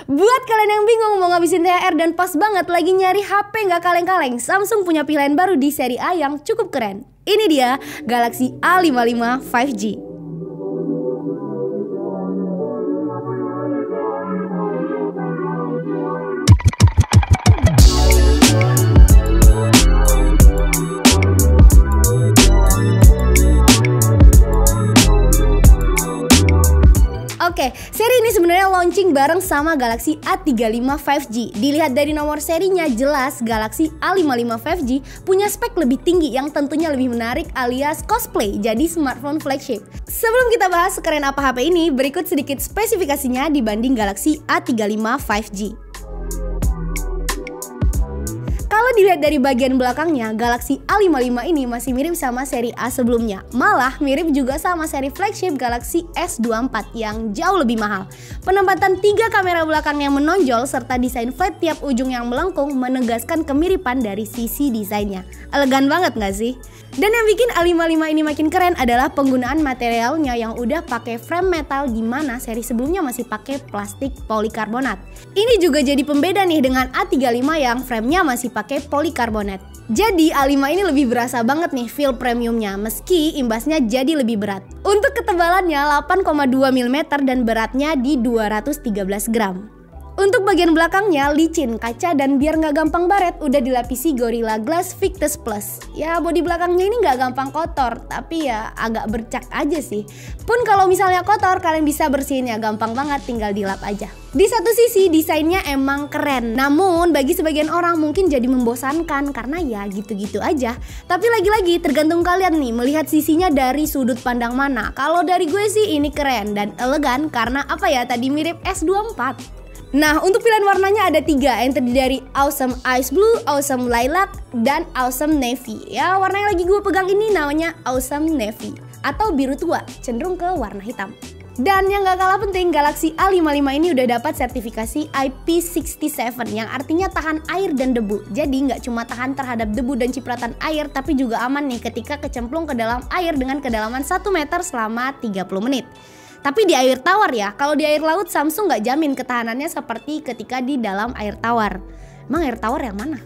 Buat kalian yang bingung mau ngabisin THR dan pas banget lagi nyari HP nggak kaleng-kaleng, Samsung punya pilihan baru di seri A yang cukup keren. Ini dia Galaxy A55 5G. Oke, seri ini sebenarnya launching bareng sama Galaxy A35 5G. Dilihat dari nomor serinya jelas Galaxy A55 5G punya spek lebih tinggi yang tentunya lebih menarik alias cosplay jadi smartphone flagship. Sebelum kita bahas sekeren apa HP ini, berikut sedikit spesifikasinya dibanding Galaxy A35 5G. Kalau dilihat dari bagian belakangnya, Galaxy A55 ini masih mirip sama seri A sebelumnya. Malah mirip juga sama seri flagship Galaxy S24 yang jauh lebih mahal. Penempatan 3 kamera belakang yang menonjol serta desain flat tiap ujung yang melengkung menegaskan kemiripan dari sisi desainnya. Elegan banget nggak sih? Dan yang bikin A55 ini makin keren adalah penggunaan materialnya yang udah pakai frame metal di mana seri sebelumnya masih pakai plastik polikarbonat. Ini juga jadi pembeda nih dengan A35 yang framenya masih pakai polikarbonat. Jadi A5 ini lebih berasa banget nih feel premiumnya meski imbasnya jadi lebih berat. Untuk ketebalannya 8,2 mm dan beratnya di 213 gram. Untuk bagian belakangnya licin, kaca, dan biar nggak gampang baret udah dilapisi Gorilla Glass Victus Plus. Ya bodi belakangnya ini nggak gampang kotor, tapi ya agak bercak aja sih. Pun kalau misalnya kotor kalian bisa bersihin ya gampang banget, tinggal dilap aja. Di satu sisi desainnya emang keren, namun bagi sebagian orang mungkin jadi membosankan karena ya gitu-gitu aja. Tapi lagi-lagi tergantung kalian nih melihat sisinya dari sudut pandang mana. Kalau dari gue sih ini keren dan elegan karena apa ya tadi mirip S24. Nah, untuk pilihan warnanya ada 3 yang terdiri dari Awesome Ice Blue, Awesome Lilac, dan Awesome Navy. Ya, warna yang lagi gue pegang ini namanya Awesome Navy atau biru tua, cenderung ke warna hitam. Dan yang gak kalah penting, Galaxy A55 ini udah dapat sertifikasi IP67 yang artinya tahan air dan debu. Jadi nggak cuma tahan terhadap debu dan cipratan air, tapi juga aman nih ketika kecemplung ke dalam air dengan kedalaman 1 meter selama 30 menit. Tapi di air tawar ya, kalau di air laut Samsung nggak jamin ketahanannya seperti ketika di dalam air tawar. Emang air tawar yang mana?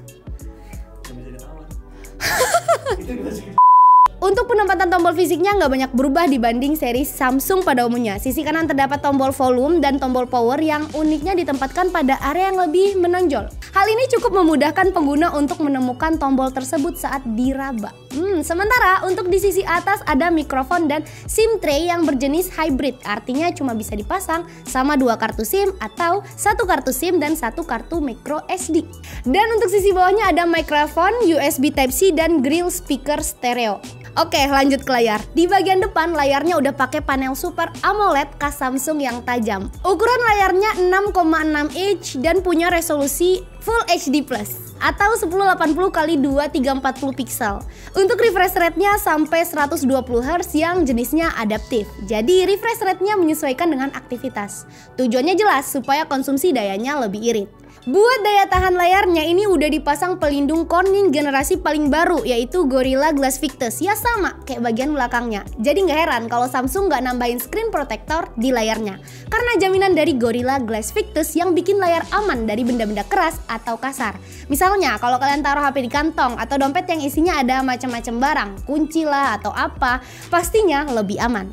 Untuk penempatan tombol fisiknya nggak banyak berubah dibanding seri Samsung pada umumnya. Sisi kanan terdapat tombol volume dan tombol power yang uniknya ditempatkan pada area yang lebih menonjol. Hal ini cukup memudahkan pengguna untuk menemukan tombol tersebut saat diraba. Sementara untuk di sisi atas ada mikrofon dan SIM tray yang berjenis hybrid. Artinya cuma bisa dipasang sama 2 kartu SIM atau 1 kartu SIM dan 1 kartu micro SD. Dan untuk sisi bawahnya ada mikrofon, USB Type-C dan grill speaker stereo. Oke, lanjut ke layar. Di bagian depan layarnya udah pakai panel Super AMOLED khas Samsung yang tajam. Ukuran layarnya 6,6 inch dan punya resolusi Full HD Plus atau 1080x2340 pixel. Untuk refresh rate-nya sampai 120 Hz yang jenisnya adaptif. Jadi refresh rate-nya menyesuaikan dengan aktivitas. Tujuannya jelas supaya konsumsi dayanya lebih irit. Buat daya tahan layarnya ini udah dipasang pelindung Corning generasi paling baru yaitu Gorilla Glass Victus. Ya sama kayak bagian belakangnya. Jadi nggak heran kalau Samsung nggak nambahin screen protector di layarnya. Karena jaminan dari Gorilla Glass Victus yang bikin layar aman dari benda-benda keras atau kasar. Misalnya kalau kalian taruh HP di kantong atau dompet yang isinya ada macam-macam barang, kunci lah atau apa, pastinya lebih aman.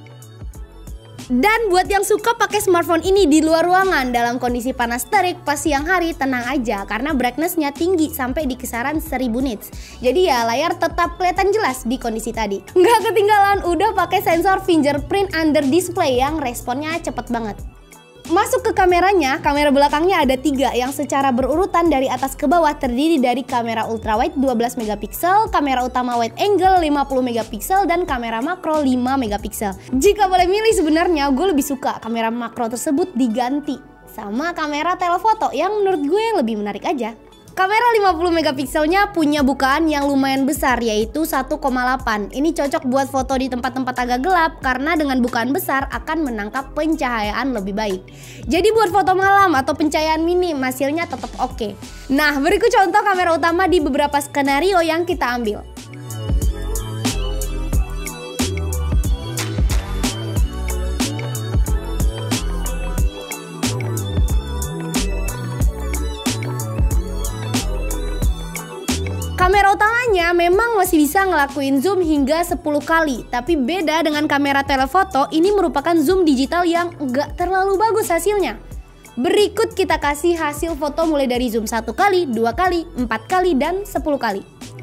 Dan buat yang suka pakai smartphone ini di luar ruangan dalam kondisi panas terik pas siang hari, tenang aja karena brightness-nya tinggi sampai di kisaran 1000 nits. Jadi ya layar tetap kelihatan jelas di kondisi tadi. Nggak ketinggalan udah pakai sensor fingerprint under display yang responnya cepet banget. Masuk ke kameranya, kamera belakangnya ada 3 yang secara berurutan dari atas ke bawah terdiri dari kamera ultrawide 12 megapiksel, kamera utama wide angle 50 megapiksel, dan kamera makro 5 megapiksel. Jika boleh milih sebenarnya gue lebih suka kamera makro tersebut diganti sama kamera telefoto yang menurut gue lebih menarik aja. Kamera 50 megapikselnya punya bukaan yang lumayan besar yaitu 1,8. Ini cocok buat foto di tempat-tempat agak gelap karena dengan bukaan besar akan menangkap pencahayaan lebih baik. Jadi buat foto malam atau pencahayaan minim hasilnya tetap oke. Nah, berikut contoh kamera utama di beberapa skenario yang kita ambil. Kamera utamanya memang masih bisa ngelakuin zoom hingga 10 kali, tapi beda dengan kamera telefoto, ini merupakan zoom digital yang nggak terlalu bagus hasilnya. Berikut kita kasih hasil foto mulai dari zoom 1 kali, 2 kali, 4 kali, dan 10 kali.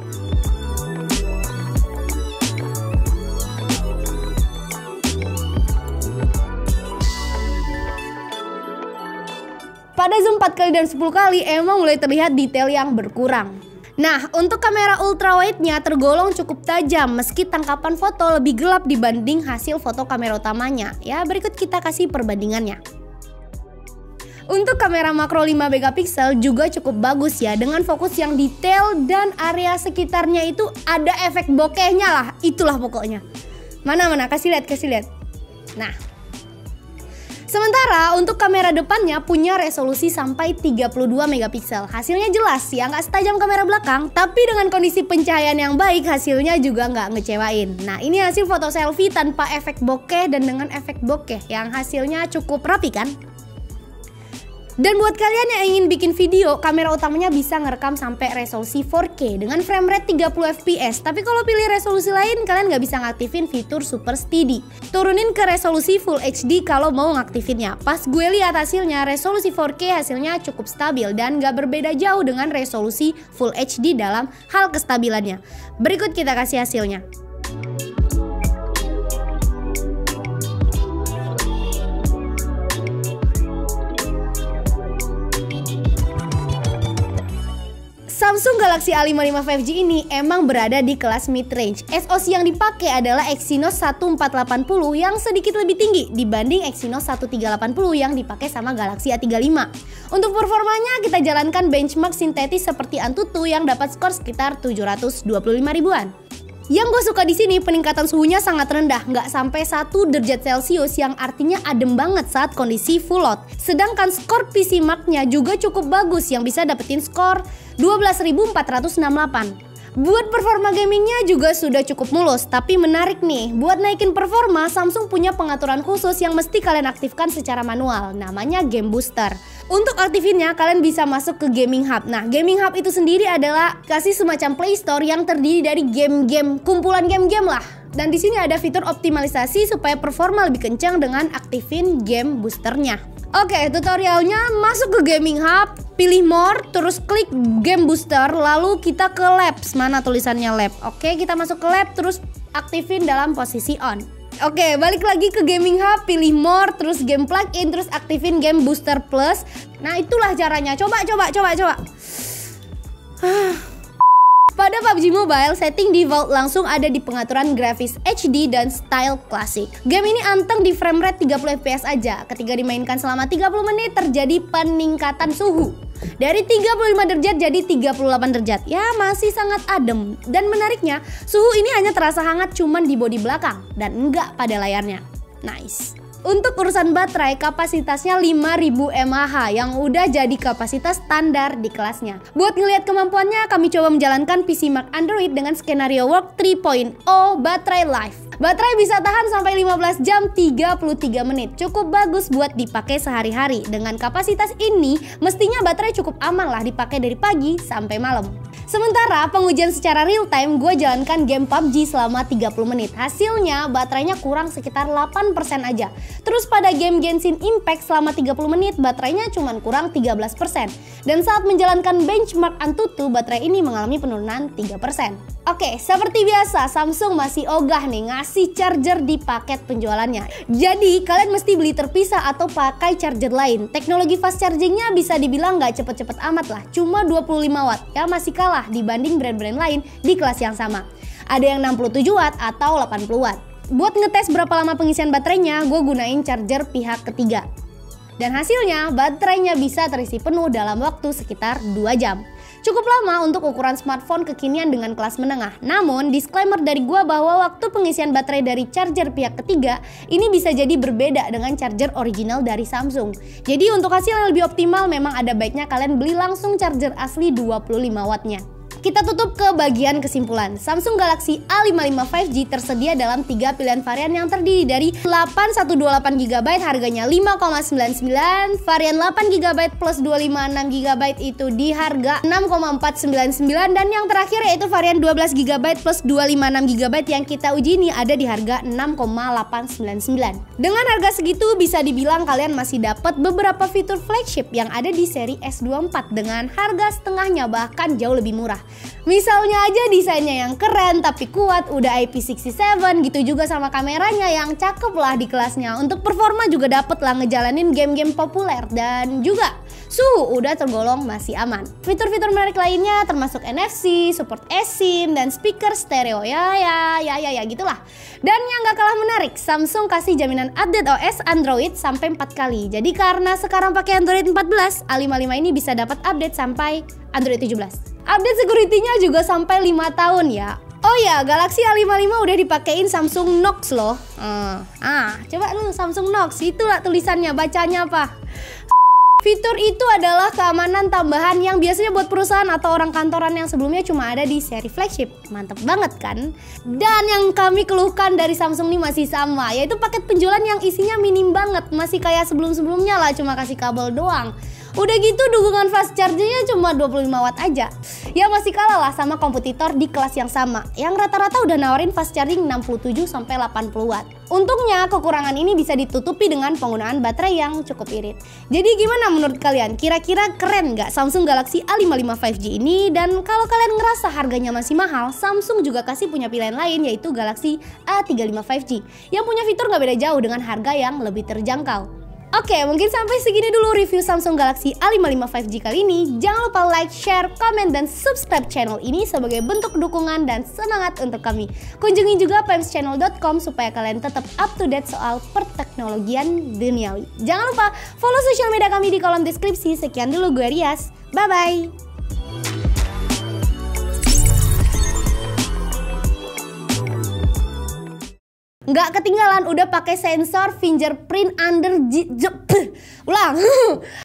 Pada zoom 4 kali dan 10 kali emang mulai terlihat detail yang berkurang. Nah, untuk kamera ultrawide-nya tergolong cukup tajam meski tangkapan foto lebih gelap dibanding hasil foto kamera utamanya. Ya, berikut kita kasih perbandingannya. Untuk kamera makro 5 megapiksel juga cukup bagus ya, dengan fokus yang detail dan area sekitarnya itu ada efek bokehnya lah, itulah pokoknya. Mana kasih lihat. Nah, sementara untuk kamera depannya punya resolusi sampai 32 megapiksel. Hasilnya jelas ya, nggak setajam kamera belakang, tapi dengan kondisi pencahayaan yang baik hasilnya juga nggak ngecewain. Nah, ini hasil foto selfie tanpa efek bokeh dan dengan efek bokeh yang hasilnya cukup rapi kan? Dan buat kalian yang ingin bikin video, kamera utamanya bisa ngerekam sampai resolusi 4K dengan frame rate 30 fps. Tapi kalau pilih resolusi lain, kalian nggak bisa ngaktifin fitur Super Steady. Turunin ke resolusi Full HD kalau mau ngaktifinnya. Pas gue lihat hasilnya, resolusi 4K hasilnya cukup stabil dan nggak berbeda jauh dengan resolusi Full HD dalam hal kestabilannya. Berikut kita kasih hasilnya. Samsung Galaxy A55 5G ini emang berada di kelas mid-range. SoC yang dipakai adalah Exynos 1480 yang sedikit lebih tinggi dibanding Exynos 1380 yang dipakai sama Galaxy A35. Untuk performanya kita jalankan benchmark sintetis seperti Antutu yang dapat skor sekitar 725 ribuan. Yang gue suka di sini peningkatan suhunya sangat rendah, nggak sampai 1 derajat Celcius yang artinya adem banget saat kondisi full load. Sedangkan skor PC Mark-nya juga cukup bagus yang bisa dapetin skor 12.468. Buat performa gamingnya juga sudah cukup mulus, tapi menarik nih, buat naikin performa Samsung punya pengaturan khusus yang mesti kalian aktifkan secara manual, namanya Game Booster. Untuk aktifinnya kalian bisa masuk ke Gaming Hub. Nah, Gaming Hub itu sendiri adalah kasih semacam Play Store yang terdiri dari game-game, kumpulan game-game lah. Dan di sini ada fitur optimalisasi supaya performa lebih kencang dengan aktifin Game Boosternya. Oke, tutorialnya masuk ke Gaming Hub, pilih More, terus klik Game Booster, lalu kita ke Labs. Mana tulisannya Lab? Oke, kita masuk ke Lab, terus aktifin dalam posisi on. Oke, balik lagi ke Gaming Hub, pilih More, terus Game Plugin, terus aktifin Game Booster Plus. Nah, itulah caranya. Coba. Pada PUBG Mobile, setting default langsung ada di pengaturan grafis HD dan style klasik. Game ini anteng di frame rate 30 fps aja. Ketika dimainkan selama 30 menit terjadi peningkatan suhu. Dari 35 derajat jadi 38 derajat. Ya, masih sangat adem. Dan menariknya, suhu ini hanya terasa hangat cuman di bodi belakang dan enggak pada layarnya. Nice. Untuk urusan baterai, kapasitasnya 5000 mAh yang udah jadi kapasitas standar di kelasnya. Buat ngelihat kemampuannya, kami coba menjalankan PC Mark Android dengan skenario Work 3.0 baterai life. Baterai bisa tahan sampai 15 jam 33 menit. Cukup bagus buat dipakai sehari-hari. Dengan kapasitas ini, mestinya baterai cukup aman lah dipakai dari pagi sampai malam. Sementara pengujian secara real time gue jalankan game PUBG selama 30 menit. Hasilnya baterainya kurang sekitar 8% aja. Terus pada game Genshin Impact selama 30 menit baterainya cuma kurang 13%. Dan saat menjalankan benchmark Antutu baterai ini mengalami penurunan 3%. Oke, seperti biasa Samsung masih ogah nih ngasih charger di paket penjualannya. Jadi kalian mesti beli terpisah atau pakai charger lain. Teknologi fast chargingnya bisa dibilang nggak cepet-cepet amat lah, cuma 25 watt. Ya masih kalah dibanding brand-brand lain di kelas yang sama. Ada yang 67 watt atau 80 watt. Buat ngetes berapa lama pengisian baterainya, gue gunain charger pihak ketiga. Dan hasilnya baterainya bisa terisi penuh dalam waktu sekitar 2 jam. Cukup lama untuk ukuran smartphone kekinian dengan kelas menengah. Namun, disclaimer dari gua bahwa waktu pengisian baterai dari charger pihak ketiga ini bisa jadi berbeda dengan charger original dari Samsung. Jadi untuk hasil yang lebih optimal memang ada baiknya kalian beli langsung charger asli 25 wattnya. kita tutup ke bagian kesimpulan. Samsung Galaxy A55 5G tersedia dalam 3 pilihan varian yang terdiri dari 8128GB harganya 5,99, varian 8GB plus 256GB itu di harga 6,499, dan yang terakhir yaitu varian 12GB plus 256GB yang kita uji ini ada di harga 6,899. Dengan harga segitu bisa dibilang kalian masih dapat beberapa fitur flagship yang ada di seri S24 dengan harga setengahnya bahkan jauh lebih murah. Misalnya aja desainnya yang keren tapi kuat, udah IP67 gitu, juga sama kameranya yang cakep lah di kelasnya. Untuk performa juga dapet lah ngejalanin game-game populer, dan juga suhu udah tergolong masih aman. Fitur-fitur menarik lainnya termasuk NFC, support eSIM, dan speaker stereo ya gitulah. Dan yang gak kalah menarik, Samsung kasih jaminan update OS Android sampai 4 kali. Jadi karena sekarang pakai Android 14, A55 ini bisa dapat update sampai Android 17. Update security-nya juga sampai 5 tahun ya. Oh ya, Galaxy A55 udah dipakein Samsung Knox loh. Coba lu Samsung Knox, itulah tulisannya, bacanya apa? Fitur itu adalah keamanan tambahan yang biasanya buat perusahaan atau orang kantoran yang sebelumnya cuma ada di seri flagship. Mantep banget kan? Dan yang kami keluhkan dari Samsung ini masih sama, yaitu paket penjualan yang isinya minim banget. Masih kayak sebelum-sebelumnya lah, cuma kasih kabel doang. Udah gitu dukungan fast chargingnya cuma 25 watt aja. Ya masih kalah lah sama kompetitor di kelas yang sama, yang rata-rata udah nawarin fast charging 67-80 watt. Untungnya kekurangan ini bisa ditutupi dengan penggunaan baterai yang cukup irit. Jadi gimana menurut kalian? Kira-kira keren nggak Samsung Galaxy A55 5G ini? Dan kalau kalian ngerasa harganya masih mahal, Samsung juga kasih punya pilihan lain, yaitu Galaxy A35 5G yang punya fitur nggak beda jauh dengan harga yang lebih terjangkau. Oke, mungkin sampai segini dulu review Samsung Galaxy A55 5G kali ini. Jangan lupa like, share, komen, dan subscribe channel ini sebagai bentuk dukungan dan semangat untuk kami. Kunjungi juga pemschannel.com supaya kalian tetap up to date soal perteknologian duniawi. Jangan lupa follow sosial media kami di kolom deskripsi. Sekian dulu, gue Rias. Bye-bye. Nggak ketinggalan udah pakai sensor fingerprint under ulang